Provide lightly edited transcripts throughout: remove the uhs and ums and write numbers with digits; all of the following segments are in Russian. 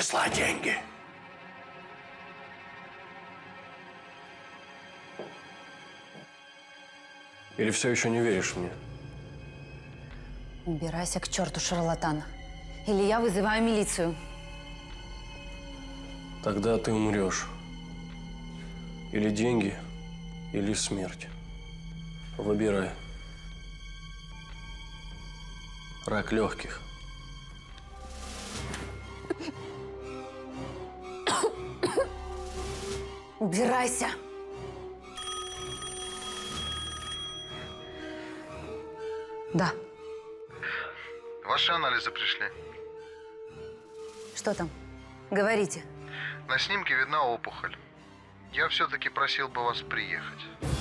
принесла деньги? Или все еще не веришь мне? Убирайся к черту, шарлатан. Или я вызываю милицию. Тогда ты умрешь. Или деньги, или смерть. Выбирай. Рак легких. Убирайся! Да. Ваши анализы пришли. Что там? Говорите. На снимке видна опухоль. Я все-таки просил бы вас приехать.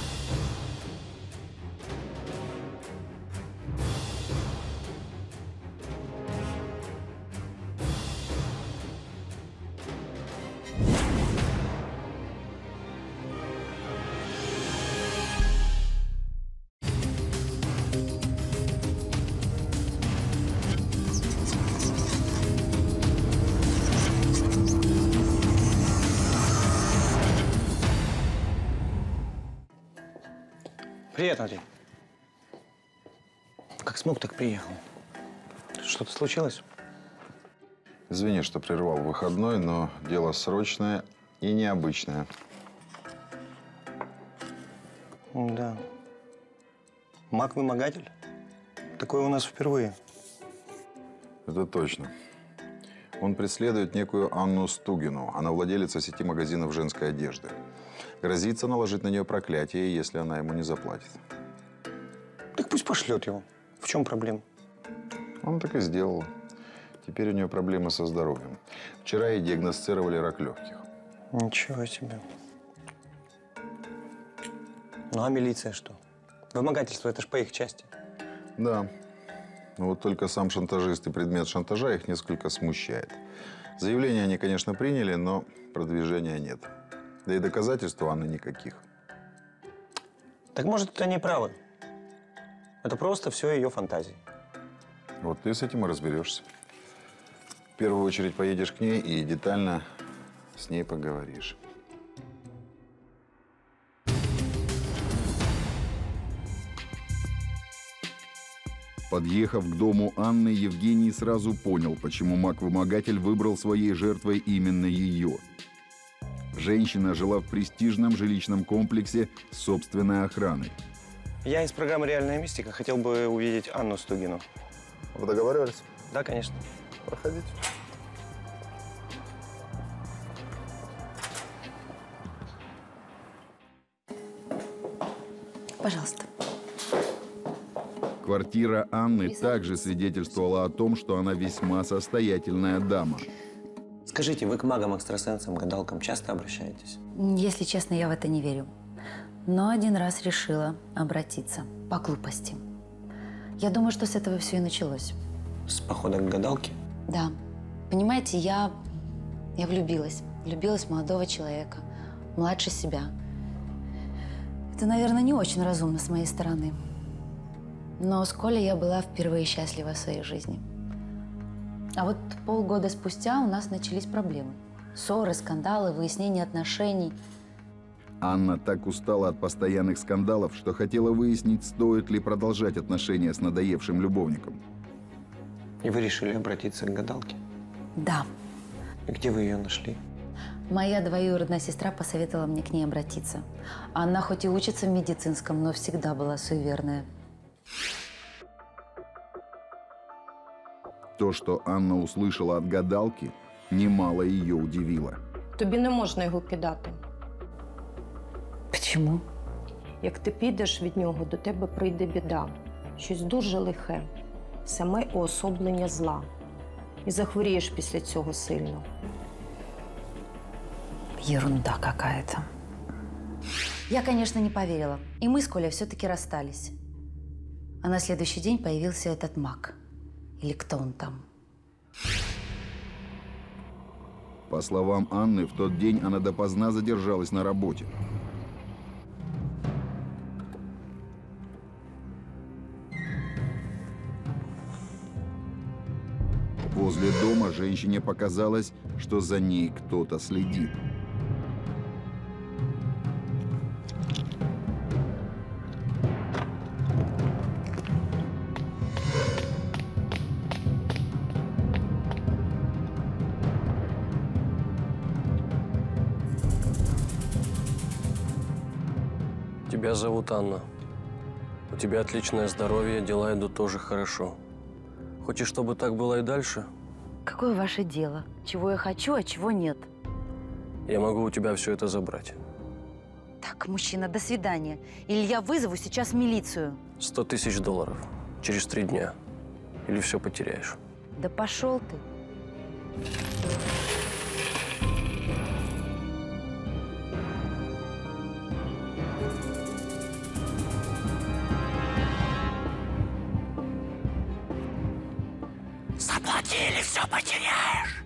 Привет, Андрей. Как смог, так приехал. Что-то случилось? Извини, что прервал выходной, но дело срочное и необычное. Да. Маг-вымогатель? Такое у нас впервые. Это точно. Он преследует некую Анну Стугину. Она владелица сети магазинов женской одежды. Грозится наложить на нее проклятие, если она ему не заплатит. Так пусть пошлет его. В чем проблема? Он так и сделал. Теперь у нее проблемы со здоровьем. Вчера ей диагностировали рак легких. Ничего себе. Ну а милиция что? Вымогательство – это ж по их части. Да. Но вот только сам шантажист и предмет шантажа их несколько смущает. Заявление они, конечно, приняли, но продвижения нет. Да и доказательств у Анны никаких. Так может, они правы. Это просто все ее фантазии. Вот ты с этим и разберешься. В первую очередь поедешь к ней и детально с ней поговоришь. Подъехав к дому Анны, Евгений сразу понял, почему маг-вымогатель выбрал своей жертвой именно ее. Женщина жила в престижном жилищном комплексе с собственной охраной. Я из программы «Реальная мистика» хотел бы увидеть Анну Стугину. Вы договаривались? Да, конечно. Проходите. Пожалуйста. Квартира Анны также свидетельствовала о том, что она весьма состоятельная дама. Скажите, вы к магам-экстрасенсам, гадалкам часто обращаетесь? Если честно, я в это не верю. Но один раз решила обратиться по глупости. Я думаю, что с этого все и началось. С похода к гадалке? Да. Понимаете, я влюбилась. Влюбилась в молодого человека, младше себя. Это, наверное, не очень разумно с моей стороны. Но с Колей я была впервые счастлива в своей жизни. А вот полгода спустя у нас начались проблемы. Ссоры, скандалы, выяснение отношений. Анна так устала от постоянных скандалов, что хотела выяснить, стоит ли продолжать отношения с надоевшим любовником. И вы решили обратиться к гадалке? Да. И где вы ее нашли? Моя двоюродная сестра посоветовала мне к ней обратиться. Она хоть и учится в медицинском, но всегда была суеверная. То, что Анна услышала от гадалки, немало ее удивило. Тобі не можна його кидати. Почему? Як ти підеш від нього, до тебе прийде біда. Щось дуже лихе. Саме уособлення зла. І захворієш після цього сильно. Ерунда какая-то. Я, конечно, не поверила. И мы с Колей все-таки расстались. А на следующий день появился этот маг. Или кто он там? По словам Анны, в тот день она допоздна задержалась на работе. Возле дома женщине показалось, что за ней кто-то следит. Тебя зовут Анна. У тебя отличное здоровье, дела идут тоже хорошо. Хочешь, чтобы так было и дальше? Какое ваше дело? Чего я хочу, а чего нет? Я могу у тебя все это забрать. Так, мужчина, до свидания. Или я вызову сейчас милицию. 100 тысяч долларов. Через 3 дня. Или все потеряешь. Да пошел ты. Заплатили, все потеряешь.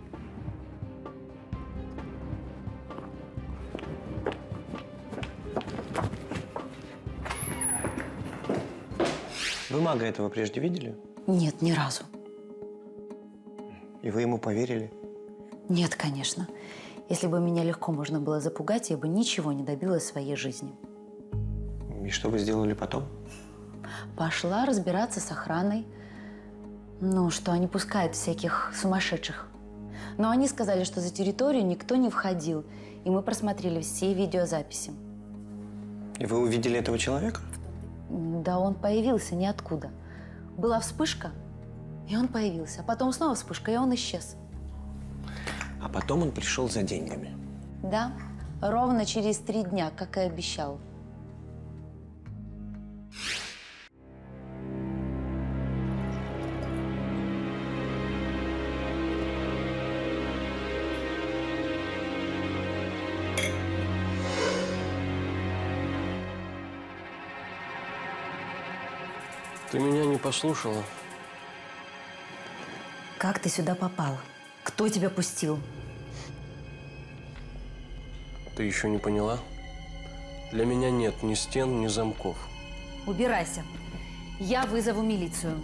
Вы мага этого прежде видели? Нет, ни разу. И вы ему поверили? Нет, конечно. Если бы меня легко можно было запугать, я бы ничего не добилась в своей жизни. И что вы сделали потом? Пошла разбираться с охраной. Ну, что они пускают всяких сумасшедших. Но они сказали, что за территорию никто не входил. И мы просмотрели все видеозаписи. И вы увидели этого человека? Да он появился ниоткуда. Была вспышка, и он появился. А потом снова вспышка, и он исчез. А потом он пришел за деньгами. Да, ровно через 3 дня, как и обещал. Ты меня не послушала. Как ты сюда попал? Кто тебя пустил? Ты еще не поняла? Для меня нет ни стен, ни замков. Убирайся. Я вызову милицию.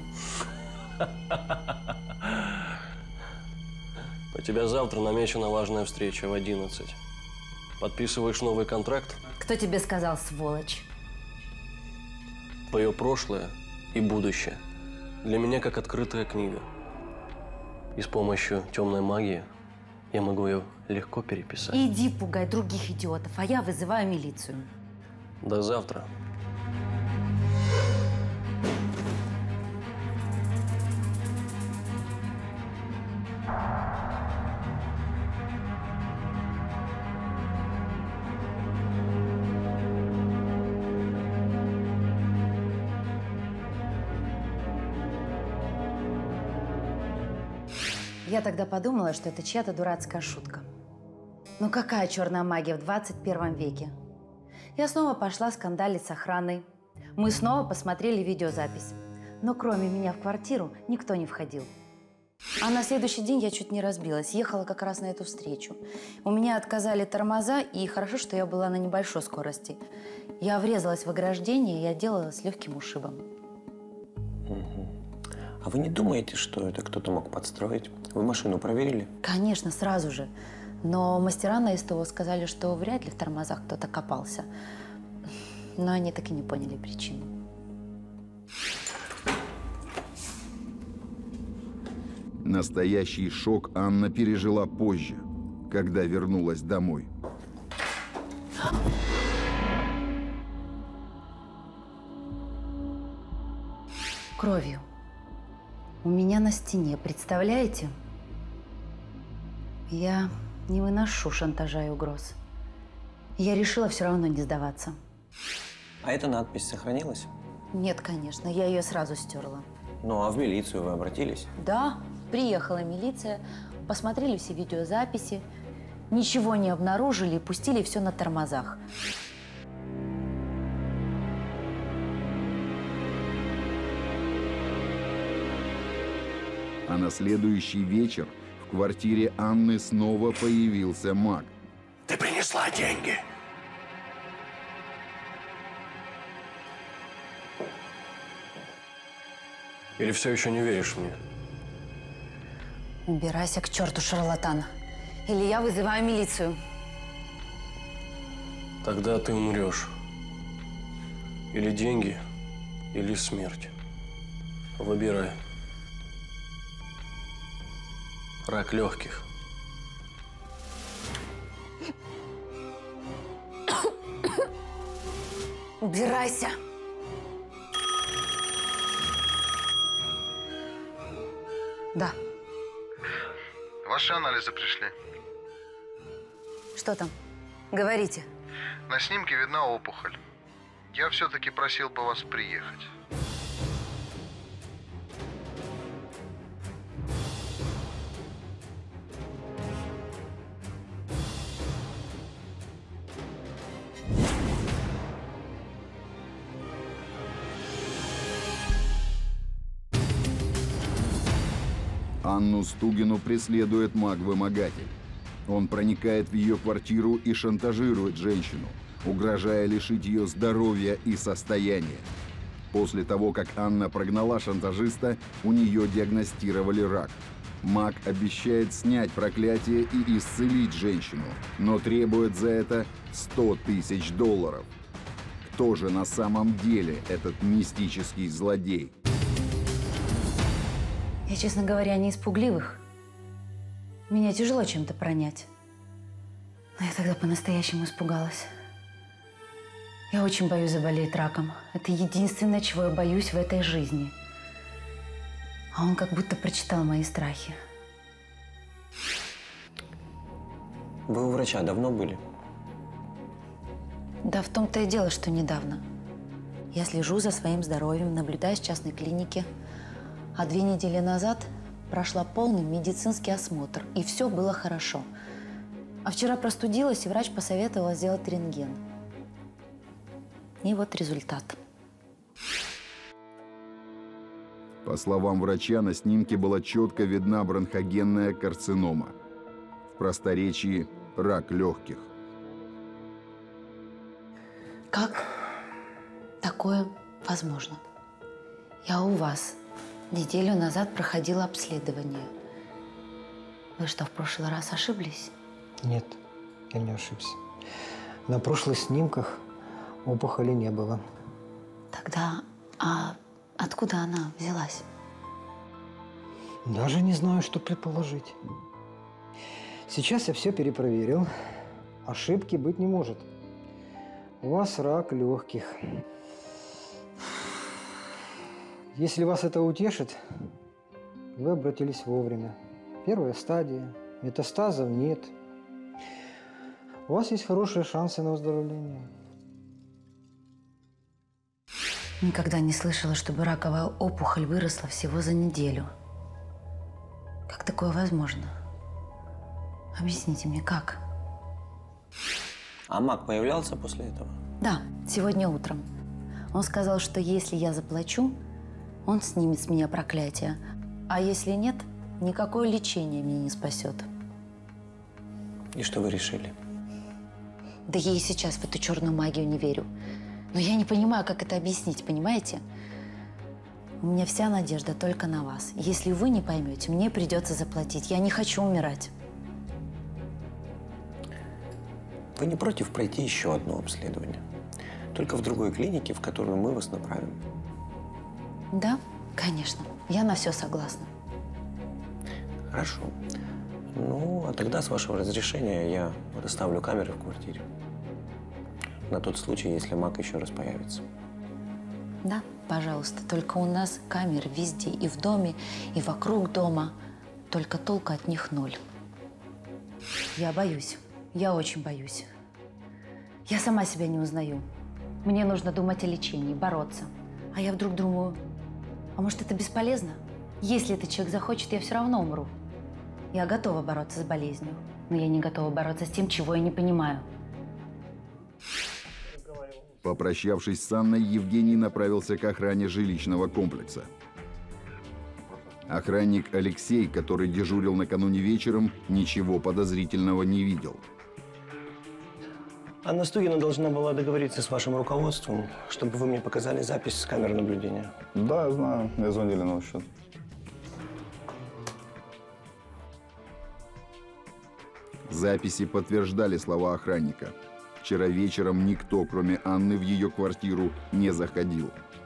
У тебя завтра намечена важная встреча в 11. Подписываешь новый контракт? Кто тебе сказал, сволочь? Твое прошлое и будущее для меня как открытая книга. И с помощью темной магии я могу ее легко переписать. Иди пугай других идиотов, а я вызываю милицию. До завтра. Я тогда подумала, что это чья-то дурацкая шутка. Ну какая черная магия в 21 веке? Я снова пошла скандалить с охраной. Мы снова посмотрели видеозапись. Но кроме меня в квартиру никто не входил. А на следующий день я чуть не разбилась. Ехала как раз на эту встречу. У меня отказали тормоза, и хорошо, что я была на небольшой скорости. Я врезалась в ограждение и отделалась легким ушибом. А вы не думаете, что это кто-то мог подстроить? Вы машину проверили? Конечно, сразу же. Но мастера на СТО сказали, что вряд ли в тормозах кто-то копался. Но они так и не поняли причину. Настоящий шок Анна пережила позже, когда вернулась домой. Кровью. У меня на стене, представляете? Я не выношу шантажа и угроз. Я решила все равно не сдаваться. А эта надпись сохранилась? Нет, конечно, я ее сразу стерла. Ну, а в милицию вы обратились? Да, приехала милиция, посмотрели все видеозаписи, ничего не обнаружили и пустили все на тормозах. А на следующий вечер в квартире Анны снова появился маг. Ты принесла деньги. Или все еще не веришь мне? Убирайся к черту, шарлатан. Или я вызываю милицию. Тогда ты умрешь. Или деньги, или смерть. Выбирай. Рак легких. Убирайся! Да. Ваши анализы пришли. Что там? Говорите. На снимке видна опухоль. Я все-таки просил бы вас приехать. Анну Стугину преследует маг-вымогатель. Он проникает в ее квартиру и шантажирует женщину, угрожая лишить ее здоровья и состояния. После того, как Анна прогнала шантажиста, у нее диагностировали рак. Маг обещает снять проклятие и исцелить женщину, но требует за это $100 000. Кто же на самом деле этот мистический злодей? Я, честно говоря, не из пугливых. Меня тяжело чем-то пронять. Но я тогда по-настоящему испугалась. Я очень боюсь заболеть раком. Это единственное, чего я боюсь в этой жизни. А он как будто прочитал мои страхи. Вы у врача давно были? Да в том-то и дело, что недавно. Я слежу за своим здоровьем, наблюдаю в частной клинике. А 2 недели назад прошла полный медицинский осмотр, и все было хорошо. А вчера простудилась, и врач посоветовал сделать рентген. И вот результат. По словам врача, на снимке была четко видна бронхогенная карцинома. В просторечии – рак легких. Как такое возможно? Я у вас неделю назад проходила обследование. Вы что, в прошлый раз ошиблись? Нет, я не ошибся. На прошлых снимках опухоли не было. Тогда, откуда она взялась? Даже не знаю, что предположить. Сейчас я все перепроверил. Ошибки быть не может. У вас рак легких. Если вас это утешит, вы обратились вовремя. Первая стадия. Метастазов нет. У вас есть хорошие шансы на выздоровление. Никогда не слышала, чтобы раковая опухоль выросла всего за неделю. Как такое возможно? Объясните мне, как? А маг появлялся после этого? Да, сегодня утром. Он сказал, что если я заплачу, он снимет с меня проклятие. А если нет, никакое лечение меня не спасет. И что вы решили? Да я и сейчас в эту черную магию не верю. Но я не понимаю, как это объяснить, понимаете? У меня вся надежда только на вас. Если вы не поймете, мне придется заплатить. Я не хочу умирать. Вы не против пройти еще одно обследование? Только в другой клинике, в которую мы вас направим. Да, конечно. Я на все согласна. Хорошо. Ну, а тогда, с вашего разрешения, я расставлю камеры в квартире. На тот случай, если маг еще раз появится. Да, пожалуйста. Только у нас камеры везде. И в доме, и вокруг дома. Только толку от них 0. Я боюсь. Я очень боюсь. Я сама себя не узнаю. Мне нужно думать о лечении, бороться. А я вдруг думаю, а может, это бесполезно? Если этот человек захочет, я все равно умру. Я готова бороться с болезнью, но я не готова бороться с тем, чего я не понимаю. Попрощавшись с Анной, Евгений направился к охране жилищного комплекса. Охранник Алексей, который дежурил накануне вечером, ничего подозрительного не видел. Анна Стугина должна была договориться с вашим руководством, чтобы вы мне показали запись с камер наблюдения. Да, я знаю. Мне звонили на счет. Записи подтверждали слова охранника. Вчера вечером никто, кроме Анны, в ее квартиру не заходил.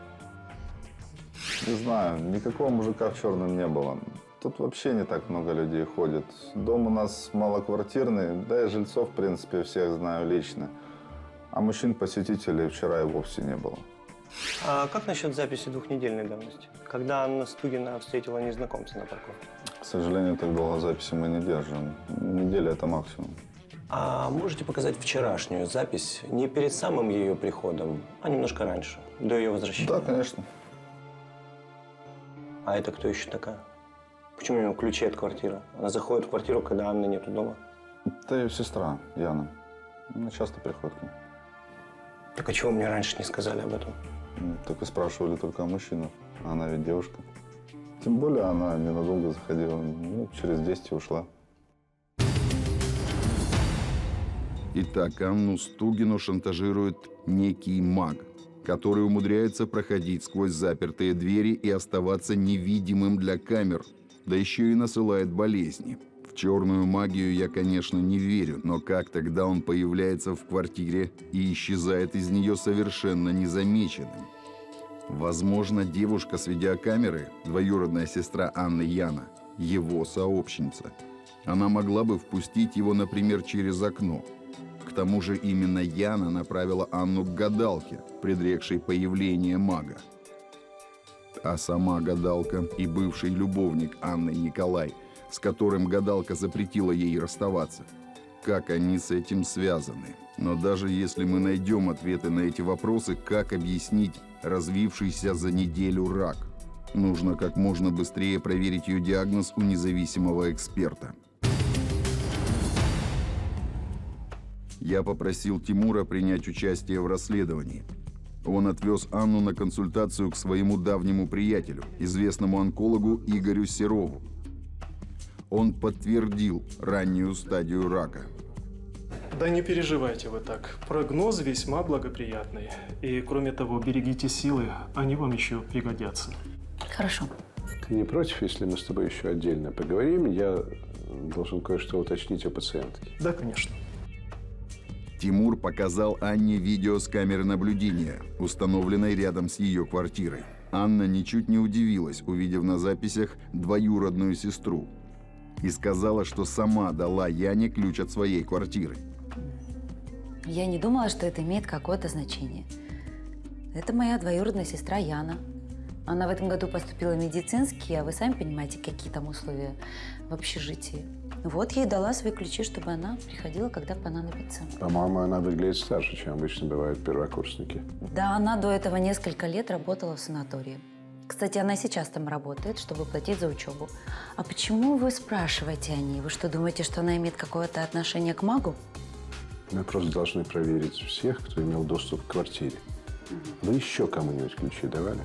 Не знаю, никакого мужика в черном не было. Тут вообще не так много людей ходит. Дом у нас малоквартирный, да и жильцов, в принципе, всех знаю лично. А мужчин-посетителей вчера и вовсе не было. А как насчет записи двухнедельной давности? Когда Анна Стугина встретила незнакомца на парковке? К сожалению, так долго записи мы не держим. Неделя – это максимум. А можете показать вчерашнюю запись не перед самым ее приходом, а немножко раньше, до ее возвращения? Да, конечно. А это кто еще такая? Почему у нее ключи от квартиры? Она заходит в квартиру, когда Анны нету дома. Это ее сестра, Яна. Она часто приходит к ней. Так а чего мне раньше не сказали об этом? Так и спрашивали только о мужчинах. Она ведь девушка. Тем более она ненадолго заходила. Ну, через 10 и ушла. Итак, Анну Стугину шантажирует некий маг, который умудряется проходить сквозь запертые двери и оставаться невидимым для камер, да еще и насылает болезни. В черную магию я, конечно, не верю, но как тогда он появляется в квартире и исчезает из нее совершенно незамеченным? Возможно, девушка с видеокамеры, двоюродная сестра Анны Яна, его сообщница. Она могла бы впустить его, например, через окно. К тому же именно Яна направила Анну к гадалке, предрекшей появление мага. А сама гадалка и бывший любовник Анны Николай, с которым гадалка запретила ей расставаться. Как они с этим связаны? Но даже если мы найдем ответы на эти вопросы, как объяснить развившийся за неделю рак? Нужно как можно быстрее проверить ее диагноз у независимого эксперта. Я попросил Тимура принять участие в расследовании. Он отвез Анну на консультацию к своему давнему приятелю, известному онкологу Игорю Серову. Он подтвердил раннюю стадию рака. Да не переживайте вы так. Прогноз весьма благоприятный. И кроме того, берегите силы, они вам еще пригодятся. Хорошо. Ты не против, если мы с тобой еще отдельно поговорим? Я должен кое-что уточнить о пациентке. Да, конечно. Тимур показал Анне видео с камеры наблюдения, установленной рядом с ее квартирой. Анна ничуть не удивилась, увидев на записях двоюродную сестру. И сказала, что сама дала Яне ключ от своей квартиры. Я не думала, что это имеет какое-то значение. Это моя двоюродная сестра Яна. Она в этом году поступила в медицинский, а вы сами понимаете, какие там условия в общежитии. Вот ей дала свои ключи, чтобы она приходила, когда понадобится. По-моему, она выглядит старше, чем обычно бывают первокурсники. Да, она до этого несколько лет работала в санатории. Кстати, она сейчас там работает, чтобы платить за учебу. А почему вы спрашиваете о ней? Вы что, думаете, что она имеет какое-то отношение к магу? Мы просто должны проверить всех, кто имел доступ к квартире. Вы еще кому-нибудь ключи давали?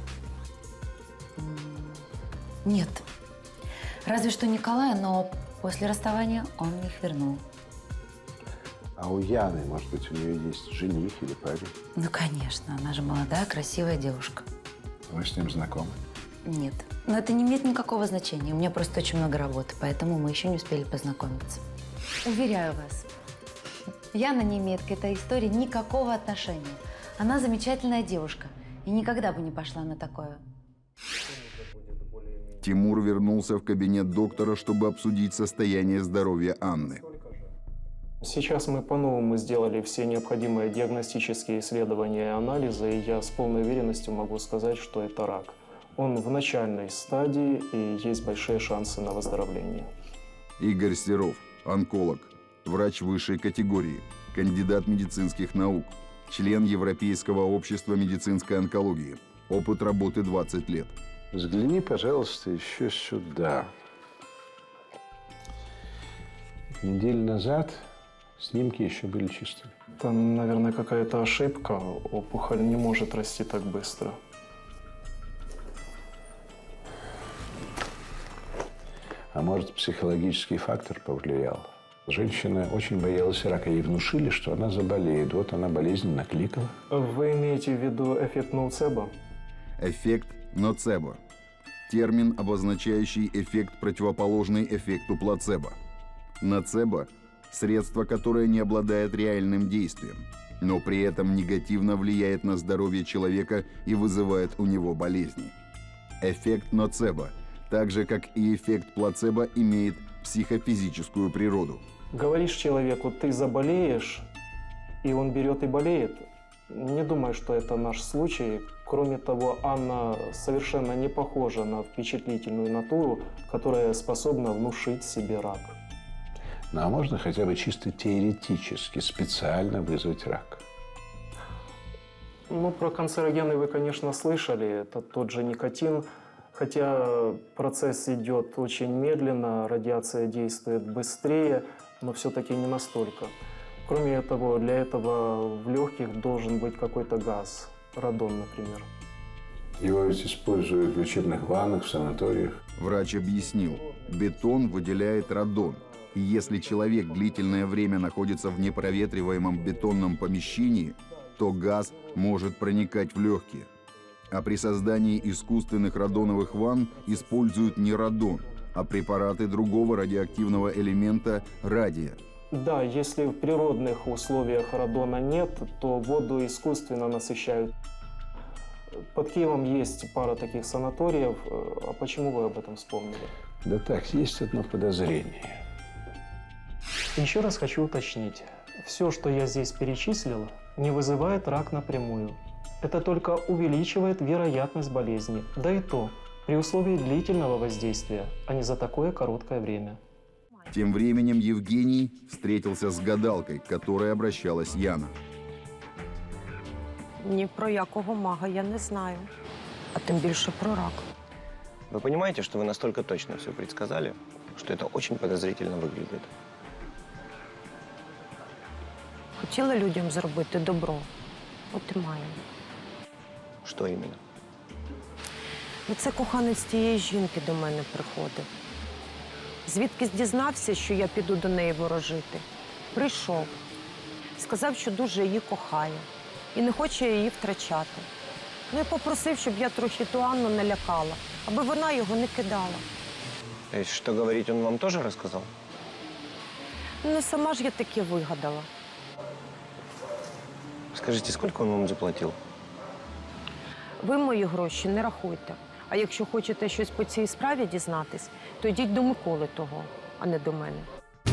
Нет. Разве что Николая, но после расставания он их вернул. А у Яны, может быть, у нее есть жених или парень? Ну, конечно. Она же молодая, красивая девушка. Вы с ним знакомы? Нет. Но это не имеет никакого значения. У меня просто очень много работы, поэтому мы еще не успели познакомиться. Уверяю вас, Яна не имеет к этой истории никакого отношения. Она замечательная девушка и никогда бы не пошла на такое. Тимур вернулся в кабинет доктора, чтобы обсудить состояние здоровья Анны. Сейчас мы по-новому сделали все необходимые диагностические исследования и анализы, и я с полной уверенностью могу сказать, что это рак. Он в начальной стадии, и есть большие шансы на выздоровление. Игорь Серов, онколог, врач высшей категории, кандидат медицинских наук, член Европейского общества медицинской онкологии. Опыт работы 20 лет. Взгляни, пожалуйста, еще сюда. Неделю назад снимки еще были чистыми. Там, наверное, какая-то ошибка. Опухоль не может расти так быстро. А может, психологический фактор повлиял? Женщина очень боялась рака. Ей внушили, что она заболеет. Вот она болезнь накликала. Вы имеете в виду эффект ноцебо? Эффект ноцебо. Термин, обозначающий эффект, противоположный эффекту плацебо. Ноцебо средство, которое не обладает реальным действием, но при этом негативно влияет на здоровье человека и вызывает у него болезни. Эффект ноцебо, так же как и эффект плацебо, имеет психофизическую природу. Говоришь человеку, ты заболеешь, и он берет и болеет. Не думаю, что это наш случай. Кроме того, Анна совершенно не похожа на впечатлительную натуру, которая способна внушить себе рак. Ну, а можно хотя бы чисто теоретически специально вызвать рак? Ну, про канцерогены вы, конечно, слышали. Это тот же никотин. Хотя процесс идет очень медленно, радиация действует быстрее, но все-таки не настолько. Кроме того, для этого в легких должен быть какой-то газ. Радон, например. Его ведь используют в лечебных ваннах, в санаториях. Врач объяснил, бетон выделяет радон. И если человек длительное время находится в непроветриваемом бетонном помещении, то газ может проникать в легкие. А при создании искусственных радоновых ванн используют не радон, а препараты другого радиоактивного элемента – радия. Да, если в природных условиях радона нет, то воду искусственно насыщают. Под Киевом есть пара таких санаториев. А почему вы об этом вспомнили? Да так, есть одно подозрение. Еще раз хочу уточнить. Все, что я здесь перечислил, не вызывает рак напрямую. Это только увеличивает вероятность болезни. Да и то при условии длительного воздействия, а не за такое короткое время. Тем временем Евгений встретился с гадалкой, к которой обращалась Яна. Ні про якого мага я не знаю, а тим більше про рак. Вы понимаете, что вы настолько точно все предсказали, что это очень подозрительно выглядит? Хотіла людям зробити добро, от і маємо. Что именно? Це коханець тієї жінки до мене приходив. Звідкись дізнався, що я піду до неї ворожити. Прийшов. Сказав, що дуже її кохає і не хоче її втрачати. Ну і попросив, щоб я трохи ту Анну налякала, аби вона його не кидала. То есть, что говорить, он вам тоже рассказал? Ну, сама ж я таке вигадала. Скажите, сколько он вам заплатил? Ви мої гроші не рахуйте. А якщо хочете щось по цій справі дізнатись, то йдіть до Миколи того, а не до мене.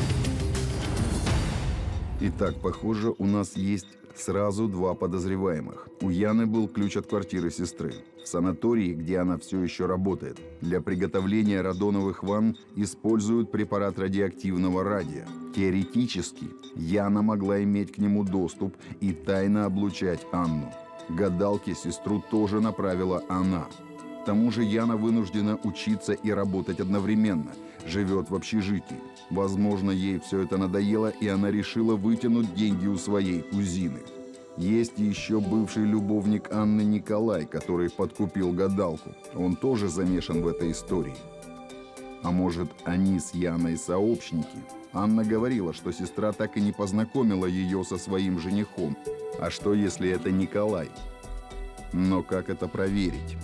Итак, похоже, у нас есть сразу два подозреваемых. У Яны был ключ от квартиры сестры. В санатории, где она все еще работает, для приготовления радоновых ванн используют препарат радиоактивного радия. Теоретически, Яна могла иметь к нему доступ и тайно облучать Анну. Гадалке сестру тоже направила она. К тому же Яна вынуждена учиться и работать одновременно, живет в общежитии. Возможно, ей все это надоело, и она решила вытянуть деньги у своей кузины. Есть еще бывший любовник Анны Николай, который подкупил гадалку. Он тоже замешан в этой истории. А может, они с Яной сообщники? Анна говорила, что сестра так и не познакомила ее со своим женихом. А что, если это Николай? Но как это проверить?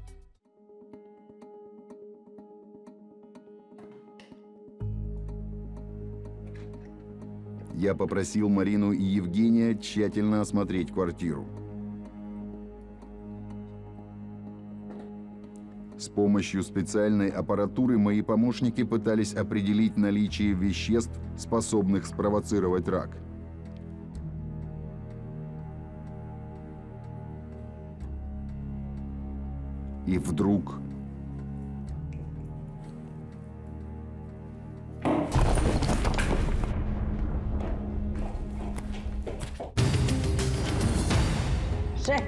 Я попросил Марину и Евгения тщательно осмотреть квартиру. С помощью специальной аппаратуры мои помощники пытались определить наличие веществ, способных спровоцировать рак. И вдруг... Жек!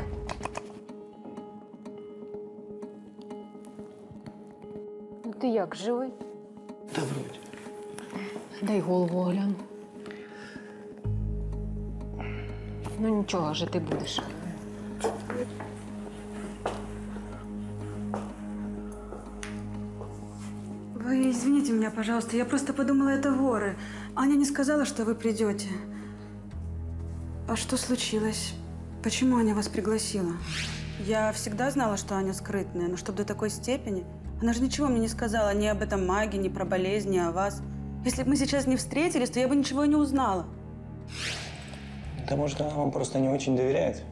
Ну ти як, живий? Да, вроде. Дай голову огляну. Ну нічого, жити будеш. Вы извините меня, пожалуйста, я просто подумала, это воры. Аня не сказала, что вы придете. А что случилось? Почему Аня вас пригласила? Я всегда знала, что Аня скрытная, но чтобы до такой степени... Она же ничего мне не сказала ни об этом маге, ни про болезни, ни о вас. Если бы мы сейчас не встретились, то я бы ничего и не узнала. Да может, она вам просто не очень доверяет?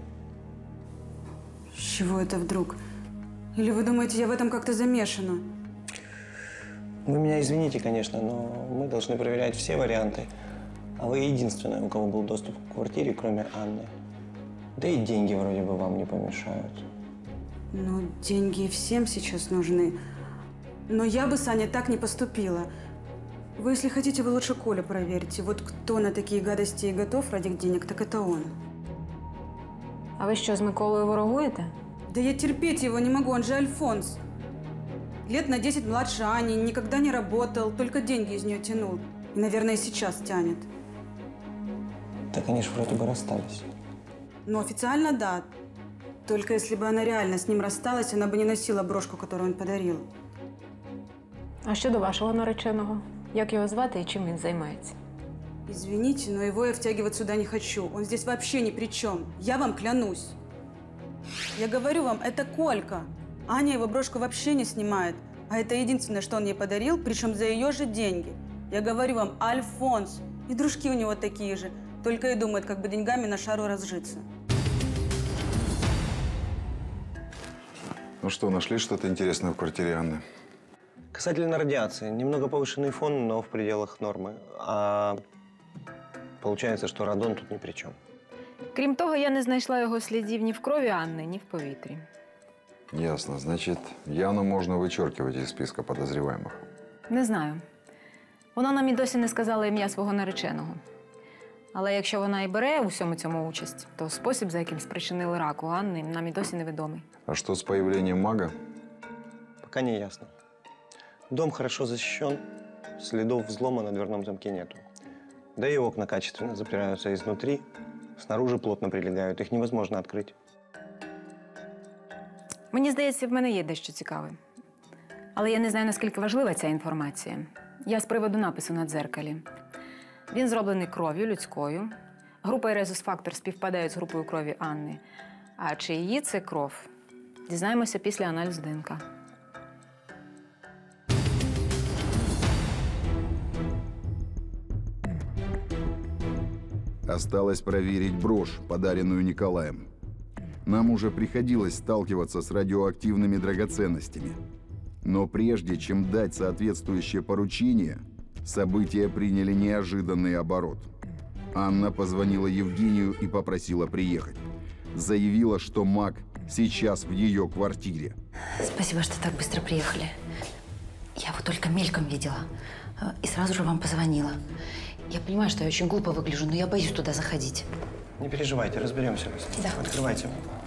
С чего это вдруг? Или вы думаете, я в этом как-то замешана? Вы меня извините, конечно, но мы должны проверять все варианты. А вы единственная, у кого был доступ к квартире, кроме Анны. Да и деньги вроде бы вам не помешают. Ну, деньги всем сейчас нужны. Но я бы с Аней так не поступила. Вы, если хотите, вы лучше Колю проверьте. Вот кто на такие гадости и готов ради денег, так это он. А ви що, з Миколою ворогуєте? Да я терпеть его не могу, он же Альфонс. Лет на 10 младше Ани, никогда не работал, только деньги из нее тянул. И, наверное, и сейчас тянет. Так они же вроде бы расстались. Ну, официально да. Только если бы она реально с ним рассталась, она бы не носила брошку, которую он подарил. А щодо вашого нареченого? Як його звати і чим він займається? Извините, но его я втягивать сюда не хочу. Он здесь вообще ни при чем. Я вам клянусь. Я говорю вам, это Колька. Аня его брошку вообще не снимает. А это единственное, что он ей подарил, причем за ее же деньги. Я говорю вам, Альфонс. И дружки у него такие же. Только и думает, как бы деньгами на шару разжиться. Ну что, нашли что-то интересное в квартире Анны? Касательно радиации. Немного повышенный фон, но в пределах нормы. А получается, что радон тут ни при чем. Крім того, я не знайшла його слідів ні в крові Анни, ні в повітрі. Ясно. Значит, Яну можно вычеркивать из списка подозреваемых. Не знаю. Вона нам і досі не сказала ім'я свого нареченого. Але якщо вона і бере у всьому цьому участь, то спосіб, за яким спричинили рак у Анни, нам і досі невідомий. А что с появлением мага? Пока не ясно. Дом хорошо защищен, следов взлома на дверном замке нету. Да и окна качественно запираются изнутри, снаружи плотно прилегают, их невозможно открыть. Мені здається, в мене є дещо цікаве. Але я не знаю, наскільки важлива ця інформація. Я з приводу напису на дзеркалі. Він зроблений кров'ю людською. Група і резус-фактор співпадають з групою крові Анни. А чи її це кров, дізнаємося після аналізу ДНК. Осталось проверить брошь, подаренную Николаем. Нам уже приходилось сталкиваться с радиоактивными драгоценностями. Но прежде чем дать соответствующее поручение, события приняли неожиданный оборот. Анна позвонила Евгению и попросила приехать. Заявила, что маг сейчас в ее квартире. Спасибо, что так быстро приехали. Я его только мельком видела. И сразу же вам позвонила. Я понимаю, что я очень глупо выгляжу, но я боюсь туда заходить. Не переживайте, разберемся. Да. Открывайте.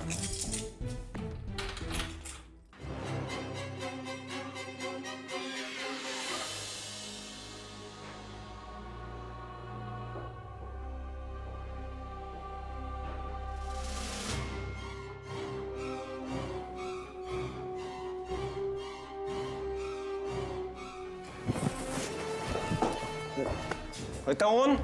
Это он?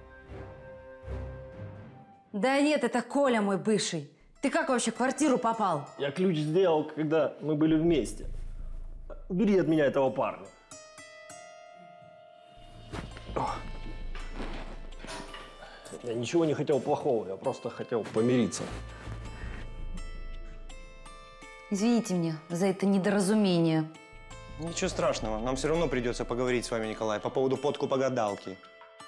Да нет, это Коля мой бывший. Ты как вообще в квартиру попал? Я ключ сделал, когда мы были вместе. Убери от меня этого парня. Я ничего не хотел плохого, я просто хотел помириться. Извините меня за это недоразумение. Ничего страшного. Нам все равно придется поговорить с вами, Николай, по поводу подкупа гадалки.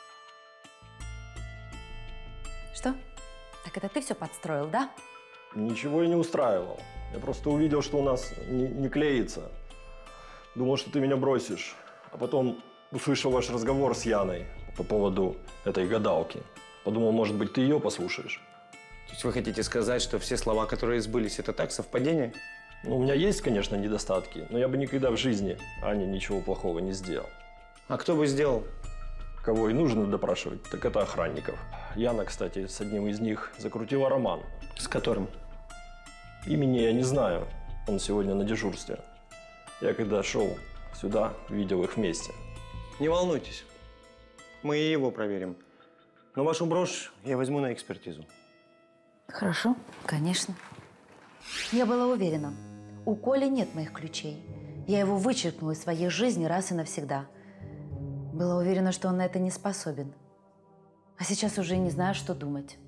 Что? Так это ты все подстроил, да? Ничего я не устраивал. Я просто увидел, что у нас не клеится. Думал, что ты меня бросишь. А потом услышал ваш разговор с Яной по поводу этой гадалки. Подумал, может быть, ты ее послушаешь. То есть вы хотите сказать, что все слова, которые сбылись, это так, совпадение? Ну, у меня есть, конечно, недостатки, но я бы никогда в жизни Ане ничего плохого не сделал. А кто бы сделал? Кого и нужно допрашивать, так это охранников. Яна, кстати, с одним из них закрутила роман. С которым? Имени я не знаю. Он сегодня на дежурстве. Я когда шел сюда, видел их вместе. Не волнуйтесь. Мы и его проверим. Но вашу брошь я возьму на экспертизу. Хорошо, конечно. Я была уверена, у Коли нет моих ключей. Я его вычеркнула из своей жизни раз и навсегда. Была уверена, что он на это не способен. А сейчас уже не знаю, что думать.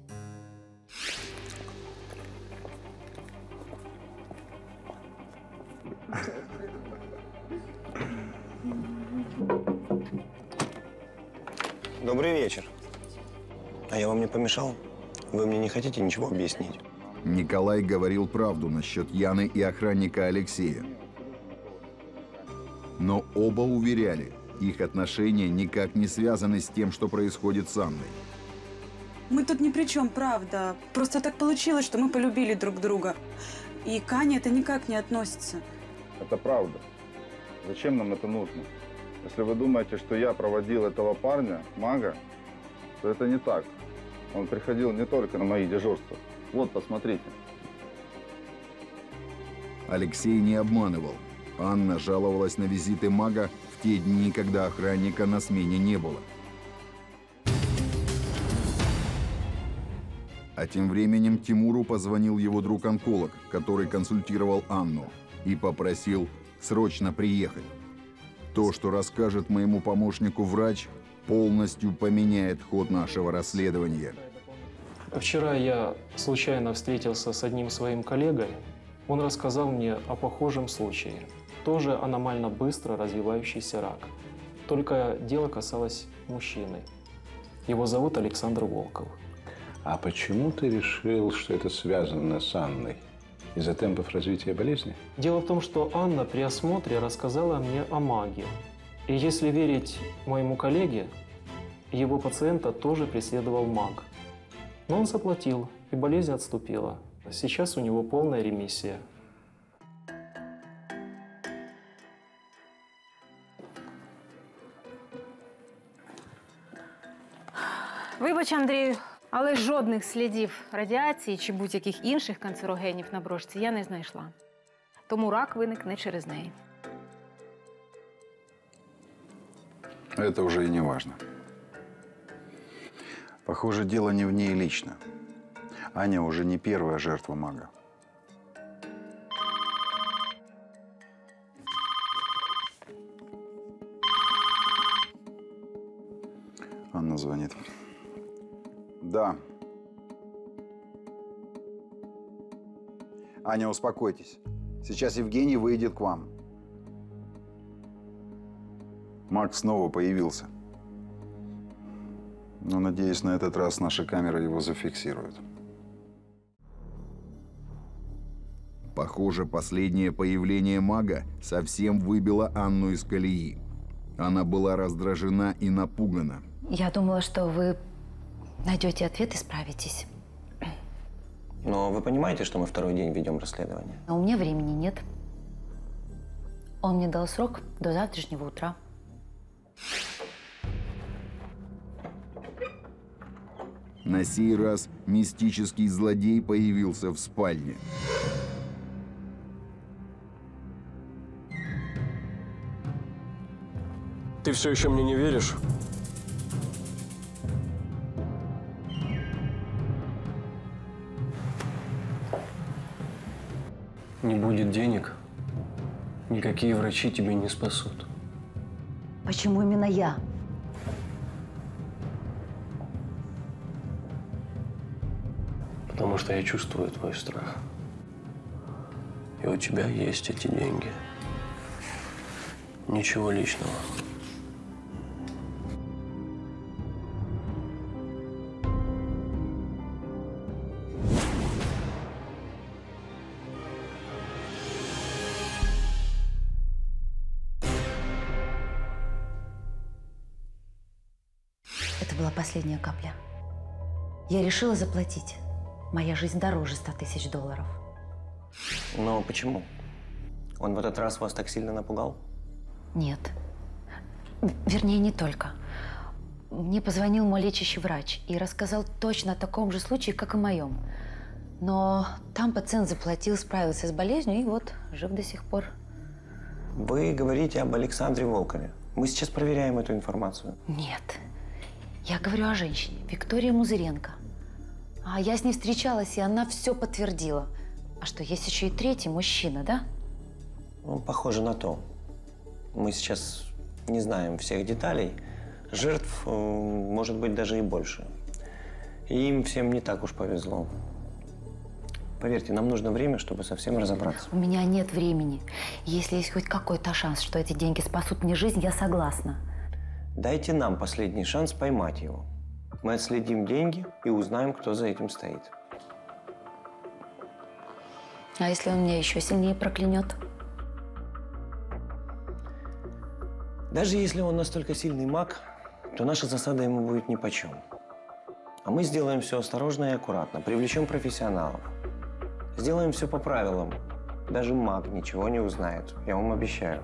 Добрый вечер. А я вам не помешал? Вы мне не хотите ничего объяснить? Николай говорил правду насчет Яны и охранника Алексея. Но оба уверяли, их отношения никак не связаны с тем, что происходит с Анной. Мы тут ни при чем, правда. Просто так получилось, что мы полюбили друг друга. И к Ане это никак не относится. Это правда. Зачем нам это нужно? Если вы думаете, что я проводил этого парня, мага, то это не так. Он приходил не только на мои дежурства. Вот, посмотрите. Алексей не обманывал. Анна жаловалась на визиты мага в те дни, когда охранника на смене не было. А тем временем Тимуру позвонил его друг-онколог, который консультировал Анну, и попросил срочно приехать. То, что расскажет моему помощнику врач, полностью поменяет ход нашего расследования. Вчера я случайно встретился с одним своим коллегой. Он рассказал мне о похожем случае. Тоже аномально быстро развивающийся рак. Только дело касалось мужчины. Его зовут Александр Волков. А почему ты решил, что это связано с Анной? Из-за темпов развития болезни? Дело в том, что Анна при осмотре рассказала мне о маге. И если верить моему коллеге, его пациента тоже преследовал маг. Но он заплатил, и болезнь отступила. Сейчас у него полная ремиссия. Вибач, Андрію, але жодних слідів радіації чи будь-яких інших канцерогенів на брошці я не знайшла. Тому рак виник не через неї. Это уже и не важно. Похоже, дело не в ней лично. Аня уже не первая жертва мага. Анна звонит. Да. Аня, успокойтесь. Сейчас Евгений выйдет к вам. Маг снова появился. Но, надеюсь, на этот раз наши камеры его зафиксируют. Похоже, последнее появление мага совсем выбило Анну из колеи. Она была раздражена и напугана. Я думала, что вы найдете ответ и справитесь. Но вы понимаете, что мы второй день ведем расследование? А у меня времени нет. Он мне дал срок до завтрашнего утра. На сей раз мистический злодей появился в спальне. Ты все еще мне не веришь? Не будет денег, никакие врачи тебе не спасут. Почему именно я? Потому что я чувствую твой страх. И у тебя есть эти деньги. Ничего личного. Это была последняя капля. Я решила заплатить. Моя жизнь дороже 100 000 долларов. Но почему? Он в этот раз вас так сильно напугал? Нет. Вернее, не только. Мне позвонил мой лечащий врач и рассказал точно о таком же случае, как и моем. Но там пациент заплатил, справился с болезнью и вот жив до сих пор. Вы говорите об Александре Волкове. Мы сейчас проверяем эту информацию. Нет. Я говорю о женщине, Виктории Музыренко. А я с ней встречалась, и она все подтвердила. А что, есть еще и третий мужчина, да? Ну, похоже на то. Мы сейчас не знаем всех деталей, Жертв может быть даже и больше. И им всем не так уж повезло. Поверьте, нам нужно время, чтобы совсем разобраться. У меня нет времени. Если есть хоть какой-то шанс, что эти деньги спасут мне жизнь, я согласна. Дайте нам последний шанс поймать его. Мы отследим деньги и узнаем, кто за этим стоит. А если он меня еще сильнее проклянет? Даже если он настолько сильный маг, то наша засада ему будет нипочем. А мы сделаем все осторожно и аккуратно, привлечем профессионалов. Сделаем все по правилам. Даже маг ничего не узнает, я вам обещаю.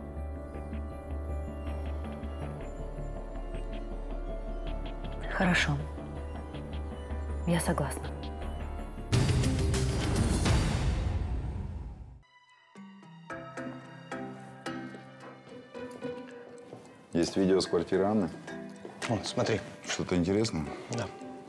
Хорошо. Я согласна. Есть видео с квартиры Анны? Вот, смотри. Что-то интересное? Да.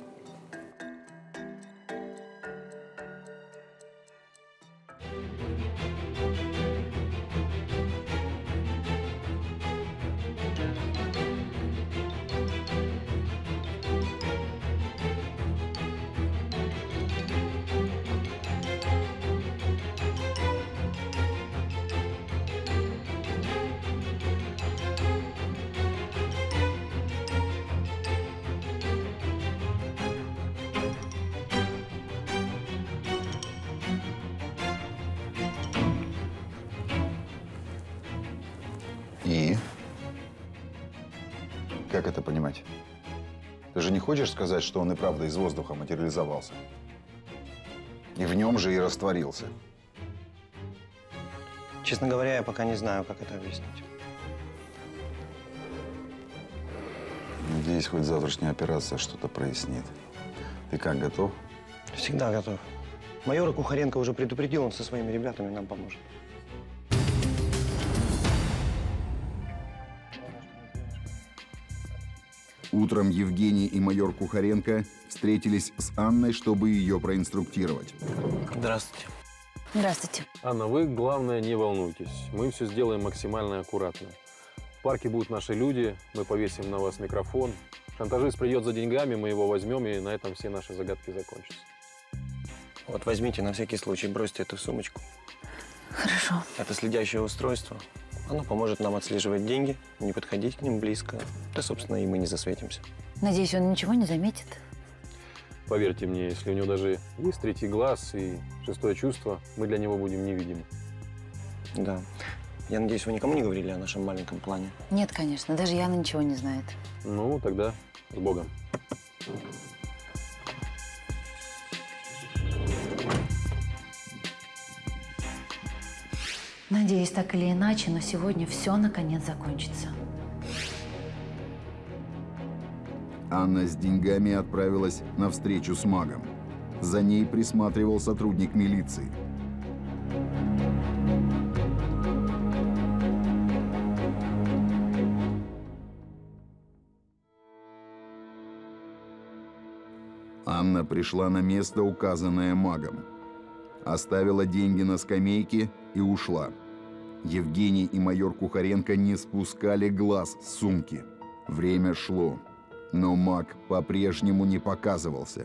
И? Как это понимать? Ты же не хочешь сказать, что он и правда из воздуха материализовался? И в нем же и растворился. Честно говоря, я пока не знаю, как это объяснить. Надеюсь, хоть завтрашняя операция что-то прояснит. Ты как, готов? Всегда готов. Майора Кухаренко уже предупредил, он со своими ребятами нам поможет. Утром Евгений и майор Кухаренко встретились с Анной, чтобы ее проинструктировать. Здравствуйте. Здравствуйте. Анна, вы, главное, не волнуйтесь. Мы все сделаем максимально аккуратно. В парке будут наши люди, мы повесим на вас микрофон. Шантажист придет за деньгами, мы его возьмем, и на этом все наши загадки закончатся. Вот возьмите на всякий случай, бросьте это в сумочку. Хорошо. Это следящее устройство. Оно поможет нам отслеживать деньги, не подходить к ним близко. Да, собственно, и мы не засветимся. Надеюсь, он ничего не заметит. Поверьте мне, если у него даже есть третий глаз и шестое чувство, мы для него будем невидимы. Да. Я надеюсь, вы никому не говорили о нашем маленьком плане? Нет, конечно. Даже Яна ничего не знает. Ну, тогда с Богом. Надеюсь, так или иначе, но сегодня все наконец закончится. Анна с деньгами отправилась на встречу с магом. За ней присматривал сотрудник милиции. Анна пришла на место, указанное магом. Оставила деньги на скамейке и ушла. Евгений и майор Кухаренко не спускали глаз с сумки. Время шло, но маг по-прежнему не показывался.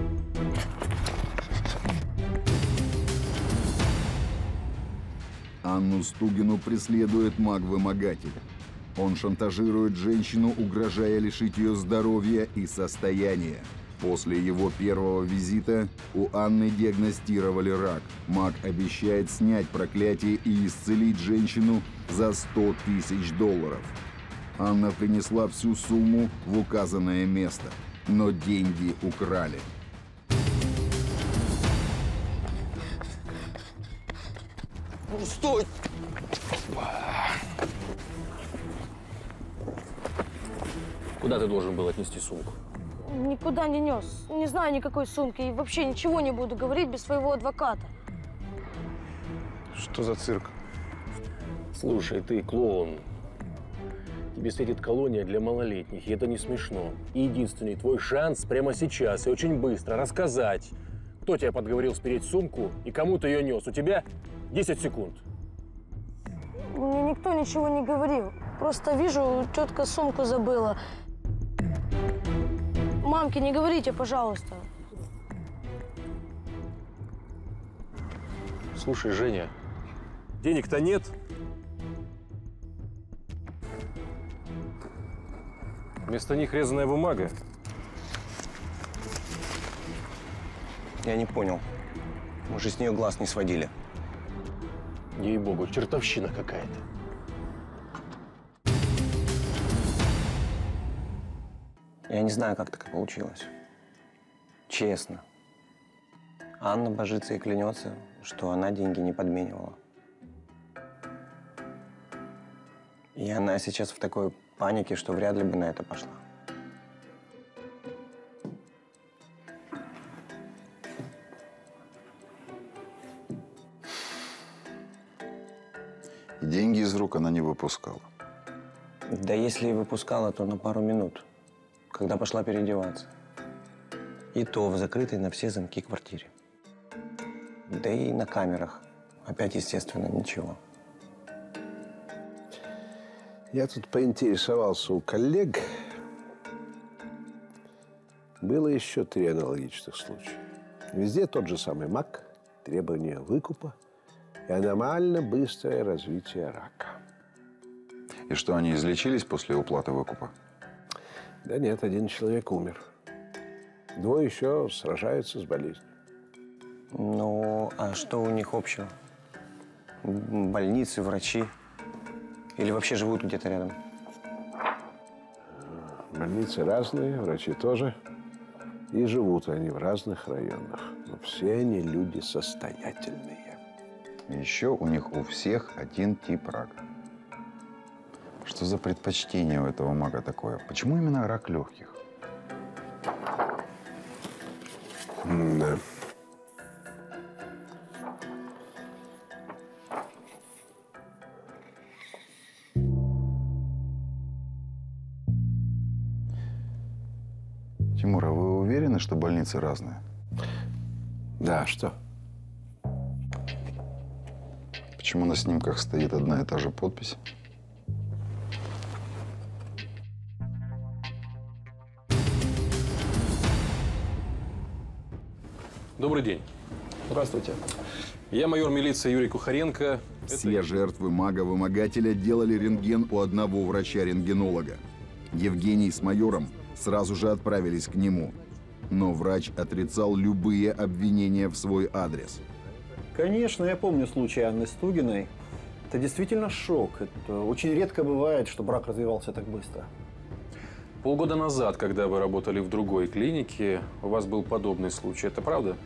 Анну Стугину преследует маг-вымогатель. Он шантажирует женщину, угрожая лишить ее здоровья и состояния. После его первого визита у Анны диагностировали рак. Маг обещает снять проклятие и исцелить женщину за $100 000. Анна принесла всю сумму в указанное место, но деньги украли. Ну, стой! Куда ты должен был отнести сумку? Никуда не нес. Не знаю никакой сумки. И вообще ничего не буду говорить без своего адвоката. Что за цирк? Слушай, ты клоун. Тебе светит колония для малолетних, и это не смешно. И единственный твой шанс прямо сейчас и очень быстро рассказать, кто тебя подговорил спереть сумку и кому ты ее нес. У тебя 10 секунд. Мне никто ничего не говорил. Просто вижу, тетка сумку забыла. Мамке не говорите, пожалуйста. Слушай, Женя, денег-то нет. Вместо них резаная бумага. Я не понял. Мы же с нее глаз не сводили. Ей-богу, чертовщина какая-то. Я не знаю, как так получилось. Честно. Анна божится и клянется, что она деньги не подменивала. И она сейчас в такой панике, что вряд ли бы на это пошла. И деньги из рук она не выпускала. Да если и выпускала, то на пару минут, когда пошла переодеваться. И то в закрытой на все замки квартире. Да и на камерах. Опять, естественно, ничего. Я тут поинтересовался у коллег. Было еще 3 аналогичных случая. Везде тот же самый МАК, требование выкупа и аномально быстрое развитие рака. И что, они излечились после уплаты выкупа? Да нет, 1 человек умер. 2 еще сражаются с болезнью. Ну, а что у них общего? Больницы, врачи? Или вообще живут где-то рядом? Больницы разные, врачи тоже. И живут они в разных районах. Но все они люди состоятельные. Еще у них у всех один тип рака. Что за предпочтение у этого мага такое? Почему именно рак легких? Да. Тимур, а вы уверены, что больницы разные? Да, что? Почему на снимках стоит одна и та же подпись? Добрый день. Здравствуйте. Я майор милиции Юрий Кухаренко. Все жертвы мага-вымогателя делали рентген у одного врача-рентгенолога. Евгений с майором сразу же отправились к нему. Но врач отрицал любые обвинения в свой адрес. Конечно, я помню случай Анны Стугиной. Это действительно шок. Это очень редко бывает, что брак развивался так быстро. Полгода назад, когда вы работали в другой клинике, у вас был подобный случай. Это правда?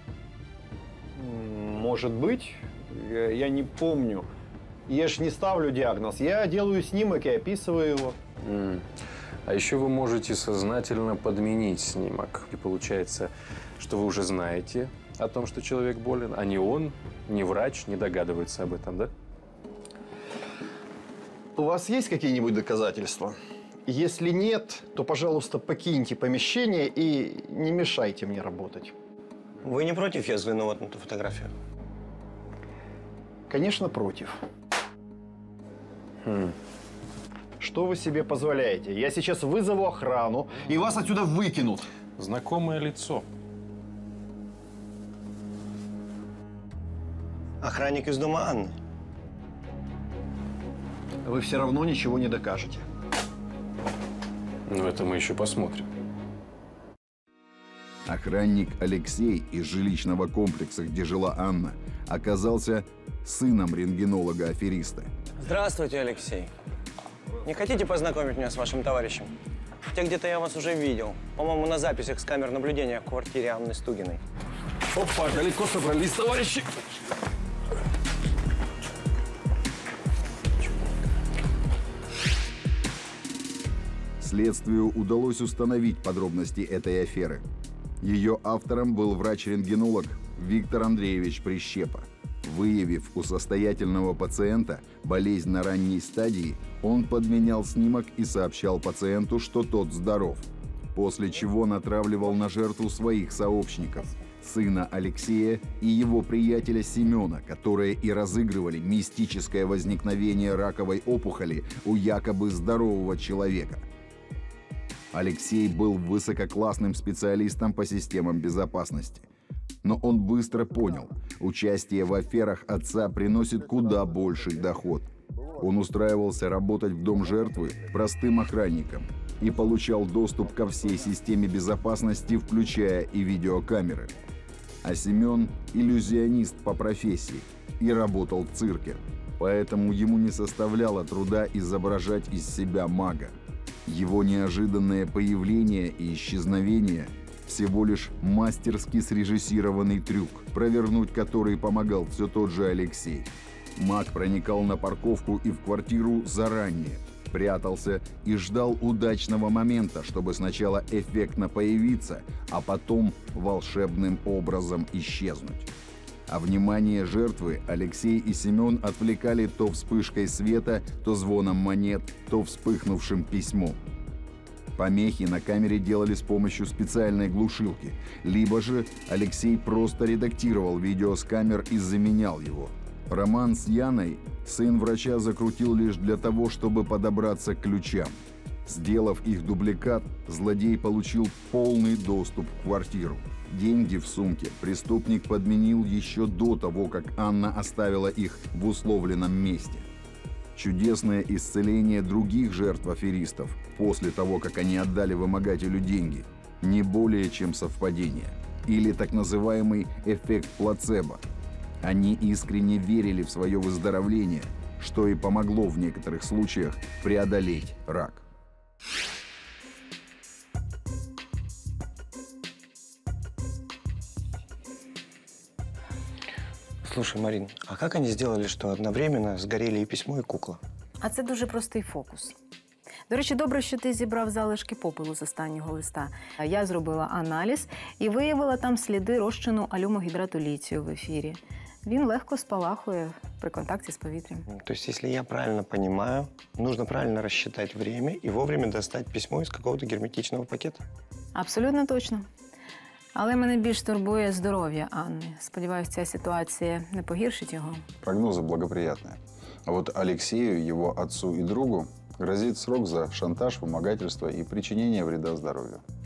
Может быть. Я не помню. Я ж не ставлю диагноз. Я делаю снимок и описываю его. А еще вы можете сознательно подменить снимок. И получается, что вы уже знаете о том, что человек болен, а ни он, ни врач не догадывается об этом, да? У вас есть какие-нибудь доказательства? Если нет, то, пожалуйста, покиньте помещение и не мешайте мне работать. Вы не против, я взгляну вот на эту фотографию? Конечно, против. Что вы себе позволяете? Я сейчас вызову охрану, и вас отсюда выкинут. Знакомое лицо. Охранник из дома Анны. Вы все равно ничего не докажете. Ну, это мы еще посмотрим. Охранник Алексей из жилищного комплекса, где жила Анна, оказался сыном рентгенолога-афериста. Здравствуйте, Алексей. Не хотите познакомить меня с вашим товарищем? Хотя где-то я вас уже видел. По-моему, на записях с камер наблюдения в квартире Анны Стугиной. Опа, далеко собрались, товарищи. Следствию удалось установить подробности этой аферы. Ее автором был врач-рентгенолог Виктор Андреевич Прищепа. Выявив у состоятельного пациента болезнь на ранней стадии, он подменял снимок и сообщал пациенту, что тот здоров, после чего натравливал на жертву своих сообщников. сына Алексея, и его приятеля Семена, которые и разыгрывали мистическое возникновение раковой опухоли у якобы здорового человека. Алексей был высококлассным специалистом по системам безопасности. Но он быстро понял, участие в аферах отца приносит куда больший доход. Он устраивался работать в дом жертвы простым охранником и получал доступ ко всей системе безопасности, включая и видеокамеры. А Семен – иллюзионист по профессии и работал в цирке, поэтому ему не составляло труда изображать из себя мага. Его неожиданное появление и исчезновение – всего лишь мастерски срежиссированный трюк, провернуть который помогал все тот же Алексей. Маг проникал на парковку и в квартиру заранее, прятался и ждал удачного момента, чтобы сначала эффектно появиться, а потом волшебным образом исчезнуть. А внимание жертвы Алексей и Семен отвлекали то вспышкой света, то звоном монет, то вспыхнувшим письмом. Помехи на камере делали с помощью специальной глушилки, либо же Алексей просто редактировал видео с камер и заменял его. Роман с Яной сын врача закрутил лишь для того, чтобы подобраться к ключам. Сделав их дубликат, злодей получил полный доступ в квартиру. Деньги в сумке преступник подменил еще до того, как Анна оставила их в условленном месте. Чудесное исцеление других жертв аферистов после того, как они отдали вымогателю деньги, не более чем совпадение. Или так называемый эффект плацебо. Они искренне верили в свое выздоровление, что и помогло в некоторых случаях преодолеть рак. Слушай, Марин, а как они сделали, что одновременно сгорели и письмо, и кукла? А це дуже простий фокус. До речі, добре, що ти зібрав залишки попелу з останнього листа. Я зробила аналіз і виявила там сліди розчину алюмогідрату літію в ефірі. Він легко спалахує при контакті з повітрям. То есть, если я правильно понимаю, нужно правильно рассчитать время и вовремя достать письмо из какого-то герметичного пакета? Абсолютно точно. Але мене більш турбує здоров'я Анни. Сподіваюсь, ця ситуація не погіршить його. Прогнозы благоприятные. А вот Алексею, его отцу и другу грозит срок за шантаж, вымогательство и причинение вреда здоровью.